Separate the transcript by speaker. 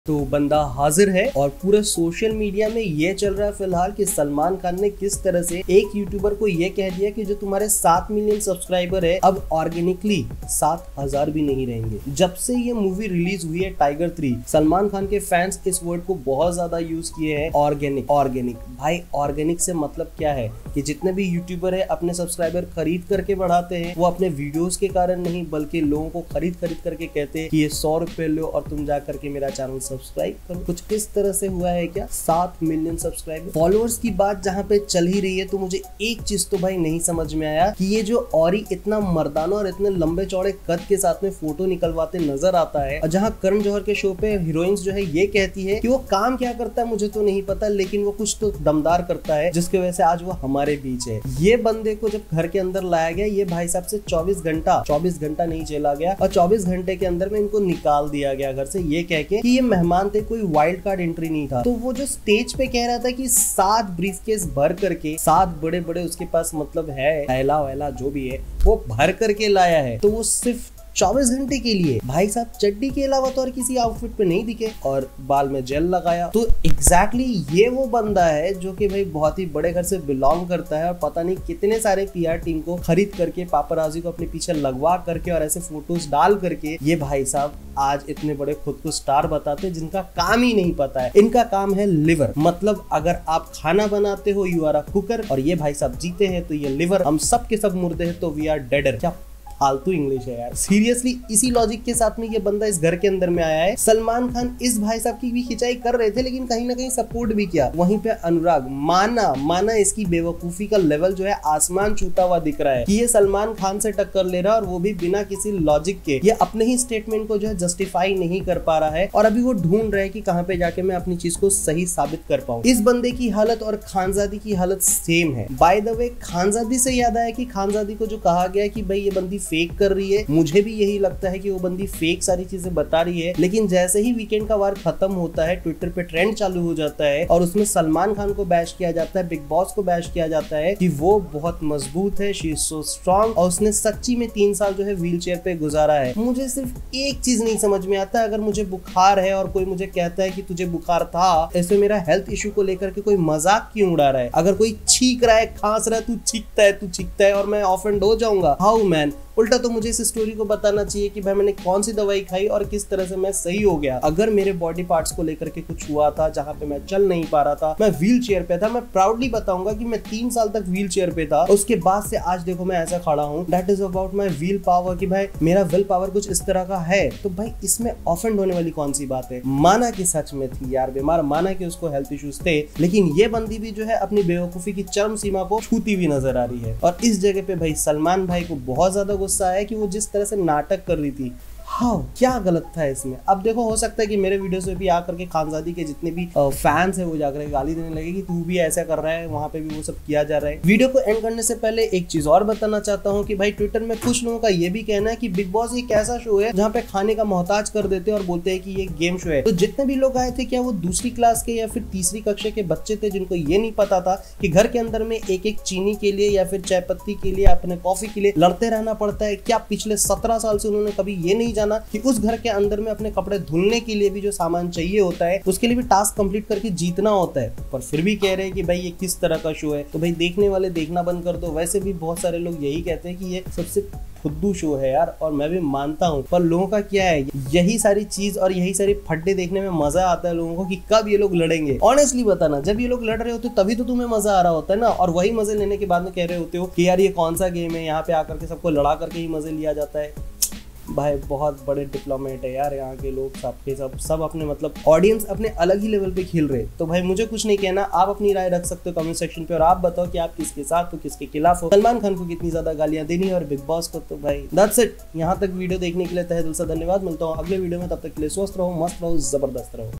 Speaker 1: तो बंदा हाजिर है और पूरे सोशल मीडिया में ये चल रहा है फिलहाल कि सलमान खान ने किस तरह से एक यूट्यूबर को ये कह दिया कि जो तुम्हारे 7 मिलियन सब्सक्राइबर है अब ऑर्गेनिकली 7,000 भी नहीं रहेंगे। जब से ये मूवी रिलीज हुई है टाइगर 3, सलमान खान के फैंस इस वर्ड को बहुत ज्यादा यूज किए हैं, ऑर्गेनिक। भाई ऑर्गेनिक से मतलब क्या है कि जितने भी यूट्यूबर है अपने सब्सक्राइबर खरीद करके बढ़ाते हैं, वो अपने वीडियोस के कारण नहीं बल्कि लोगों को खरीद करके कहते हैं कि ये 100 रुपए लो और तुम जा करके मेरा चैनल सब्सक्राइब करो। कुछ इस तरह से हुआ है क्या 7 मिलियन सब्सक्राइबर। फॉलोअर्स की बात जहाँ पे चल ही रही है तो मुझे एक चीज तो भाई नहीं समझ में आया कि ये जो औरी इतना मर्दाना और इतने लंबे चौड़े कद के साथ में फोटो निकलवाते नजर आता है, और जहाँ करण जौहर के शो पे हीरोइंस जो है ये कहती है कि वो काम क्या करता है मुझे तो नहीं पता, लेकिन वो कुछ तो दमदार करता है जिसकी वजह से आज वो हमारे बीच है। ये बंदे को जब घर के अंदर लाया गया, ये भाई साहब से 24 घंटा नहीं चला गया और 24 घंटे के अंदर में इनको निकाल दिया गया घर से, ये कह के कि ये मेहमान थे, कोई वाइल्ड कार्ड एंट्री नहीं था। तो वो जो स्टेज पे कह रहा था कि 7 ब्रीफकेस भर करके 7 बड़े उसके पास मतलब है थैला वैला जो भी है वो भर करके लाया है, तो वो सिर्फ 24 घंटे के लिए भाई साहब चड्डी के अलावा तो और किसी आउटफिट पे नहीं दिखे और बाल में जेल लगाया। तो एग्जैक्टली ये वो बंदा है जो कि भाई बहुत ही बड़े घर से बिलोंग करता है और पता नहीं कितने सारे पीआर टीम को खरीद करके पापराजी को अपने पीछे लगवा करके और ऐसे फोटोज डाल करके ये भाई साहब आज इतने बड़े खुद को स्टार बताते हैं जिनका काम ही नहीं पता है। इनका काम है लिवर, मतलब अगर आप खाना बनाते हो यू आर अ कुकर, और ये भाई साहब जीते हैं तो ये लिवर, हम सब के सब मुर्दे हैं तो वी आर डेडर। क्या फालतू इंग्लिश है यार, सीरियसली। इसी लॉजिक के साथ में ये बंदा इस घर के अंदर में आया है। सलमान खान इस भाई साहब की भी खिंचाई कर रहे थे लेकिन कहीं ना कहीं सपोर्ट भी किया। वहीं पे अनुराग माना इसकी बेवकूफी का लेवल जो है आसमान छूता हुआ दिख रहा है कि ये सलमान खान से टक्कर ले रहा है और वो भी बिना किसी लॉजिक के। ये अपने ही स्टेटमेंट को जो है जस्टिफाई नहीं कर पा रहा है और अभी वो ढूंढ रहा है कि कहां पे जाके मैं अपनी चीज को सही साबित कर पाऊं। इस बंदे की हालत और खानजादी की हालत सेम है। बाय द वे खानजादी से याद आया कि खानजादी को जो कहा गया कि भाई ये बंदी फेक कर रही है, मुझे भी यही लगता है कि वो बंदी फेक सारी चीजें बता रही है। लेकिन जैसे ही वीकेंड का वार खत्म होता है, ट्विटर पे ट्रेंड चालू हो जाता है और उसमें सलमान खान को बैश किया जाता है, बिग बॉस को बैश किया जाता है कि वो बहुत मजबूत है, शी इज सो स्ट्रॉन्ग, और उसने सच्ची में 3 साल जो है व्हील चेयर पे गुजारा है। मुझे सिर्फ एक चीज नहीं समझ में आता, अगर मुझे बुखार है और कोई मुझे कहता है कि तुझे बुखार था, ऐसे मेरा हेल्थ इश्यू को लेकर के कोई मजाक क्यों उड़ा रहा है? अगर कोई छींक रहा है, खांस रहा है, तू छींकता है और मैं ऑफेंड हो जाऊंगा? How man? उल्टा तो मुझे इस स्टोरी को बताना चाहिए कि भाई मैंने कौन सी दवाई खाई और किस तरह से मैं सही हो गया। अगर मेरे बॉडी पार्ट्स को लेकर के कुछ हुआ था जहां पे मैं चल नहीं पा रहा था, मैं व्हील चेयर पे था, मैं प्राउडली बताऊंगा कि मैं 3 साल तक व्हील चेयर पे था, उसके बाद से आज देखो मैं ऐसा खड़ा हूँ। That is about my will power, कि भाई मेरा विल पावर कुछ इस तरह का है। तो भाई इसमें ऑफेंड होने वाली कौन सी बात है? माना कि सच में थी यार बीमार, माना कि उसको हेल्थ इश्यूज थे, लेकिन ये बंदी भी जो है अपनी बेवकूफी की चरम सीमा को छूती हुई नजर आ रही है। और इस जगह पे भाई सलमान भाई को बहुत ज्यादा गुस्सा है कि वो जिस तरह से नाटक कर रही थी, हाँ क्या गलत था इसमें? अब देखो हो सकता है कि मेरे वीडियो से भी आकर के खानजादी के जितने भी फैंस है वो जाकर के गाली देने लगे कि तू भी ऐसा कर रहा है, वहां पे भी वो सब किया जा रहा है। वीडियो को एंड करने से पहले एक चीज और बताना चाहता हूँ कि भाई ट्विटर में कुछ लोगों का ये भी कहना है कि बिग बॉस एक ऐसा शो है जहाँ पे खाने का मोहताज कर देते हैं और बोलते हैं कि ये गेम शो है। तो जितने भी लोग आए थे, क्या वो दूसरी क्लास के या फिर तीसरी कक्षा के बच्चे थे जिनको ये नहीं पता था कि घर के अंदर में एक चीनी के लिए या फिर चाय पत्ती के लिए, अपने कॉफी के लिए लड़ते रहना पड़ता है? क्या पिछले 17 साल से उन्होंने कभी ये नहीं जाना कि उस घर के अंदर में अपने कपड़े धुलने के लिए भी जो सामान चाहिए होता है उसके लिए भी टास्क कंप्लीट करके जीतना होता है? पर फिर भी कह रहे हैं कि भाई ये किस तरह का शो है। तो भाई देखने वाले देखना बंद कर दो। वैसे भी बहुत सारे लोग यही कहते हैं कि ये सबसे फुद्दू शो है यार, और मैं भी मानता हूँ, पर लोगों का क्या है, यही सारी चीज और यही सारी फड्डे देखने में मजा आता है लोगों को कि कब ये लोग लड़ेंगे। ऑनेस्टली बताना, जब ये लोग लड़ रहे होते तभी तो तुम्हें मजा आ रहा होता है ना, और वही मजे लेने के बाद में कह रहे होते हो कि यार ये कौन सा गेम है, यहाँ पे आकर के सबको लड़ा करके ही मजे लिया जाता है। भाई बहुत बड़े डिप्लोमेट है यार यहाँ के लोग, सब अपने मतलब ऑडियंस अपने अलग ही लेवल पे खेल रहे। तो भाई मुझे कुछ नहीं कहना, आप अपनी राय रख सकते हो कमेंट सेक्शन पे और आप बताओ कि आप किसके साथ हो, किसके खिलाफ हो। सलमान खान को कितनी ज्यादा गालियां देनी है और बिग बॉस को। तो भाई दैट्स इट। यहाँ तक वीडियो देखने के लिए तहे दिल से धन्यवाद। मिलता हूँ अगले वीडियो में, तब तक के लिए स्वस्थ रहो, मस्त रहो, जबरदस्त रहो।